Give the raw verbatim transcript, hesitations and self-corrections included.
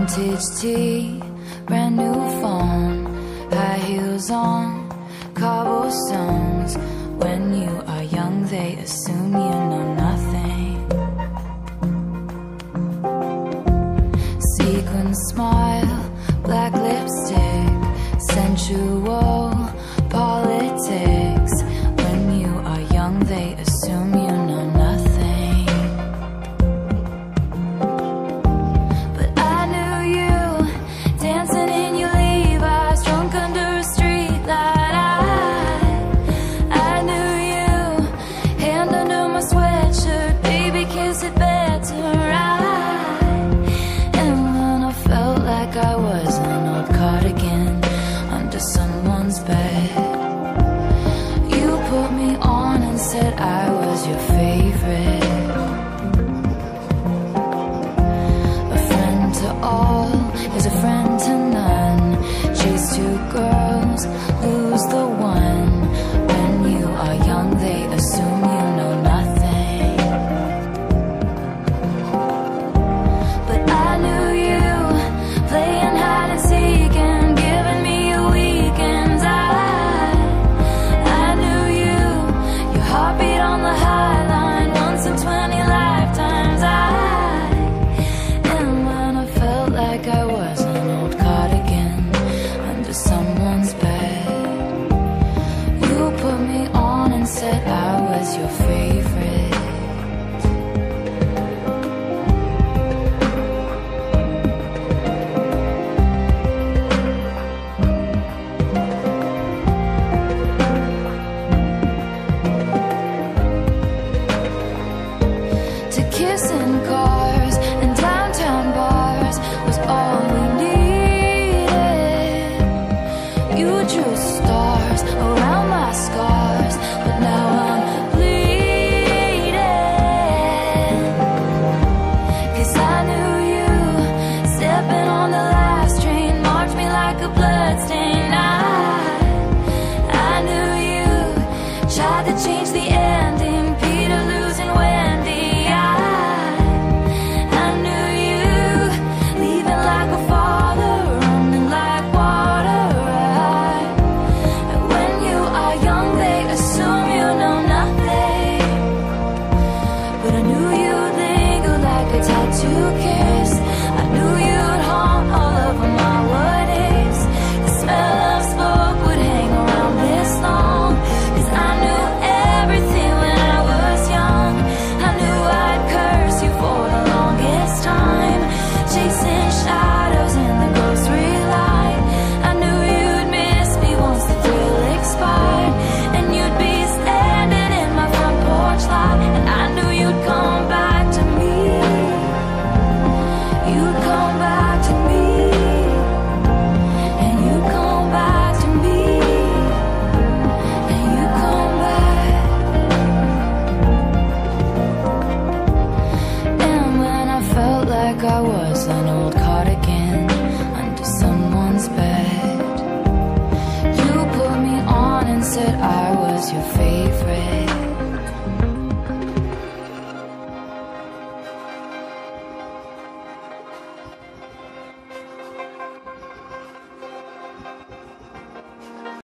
Vintage tea, brand new phone, high heels on, cobblestones. When you are young, they assume you know nothing. Sequined smile, black lipstick, sensual politics. When you are young, they assume you know nothing. But I knew you, dancing in your Levi's, drunk under a streetlight. I, I knew you, hand under my sweatshirt, baby, kiss it better. I, and when I felt like I was an old cardigan under someone's bed, you put me on and said I was your favorite. A friend to all is a friend to none. Chase two girls, lose the one. When you are young, they assume you know nothing. But I knew you, playing hide and seek and giving me your weekends. I, I knew you, your heartbeat on the high line, once in twenty lifetimes. I, and when I felt like I was an old cardigan under someone's bed, you put me on and said I was your favorite. To kiss in cars and downtown bars was all we needed. You drew stars around my scars, but now I'm bleeding. 'Cause I knew you, stepping on the last train, marked me like a bloodstain. I, I knew you, tried to change the ending, Peter losing Wendy. I, I knew you, leaving like a father, running like water. I, and when you are young, they assume you know nothing. But I knew you'd linger like a tattoo kiss. I knew you'd haunt all over my what is. The smell of smoke would hang around this long. 'Cause I knew everything when I was young. I knew I'd curse you for the longest time, chasing shadows in the grocery light. I knew you'd miss me once the thrill expired, and you'd be standing in my front porch light. And I knew you'd come back to me. You'd come back to me. And you'd come back to me. And you'd come back. And when I felt like I was an old cardigan under someone's bed, you put me on and said I was your favorite.